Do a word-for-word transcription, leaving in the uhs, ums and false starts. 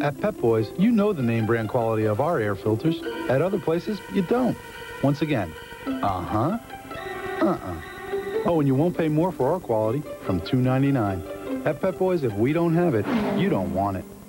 At Pep Boys, you know the name brand quality of our air filters. At other places, you don't. Once again, uh-huh, uh-uh. Oh, and you won't pay more for our quality from two ninety-nine. At Pep Boys, if we don't have it, you don't want it.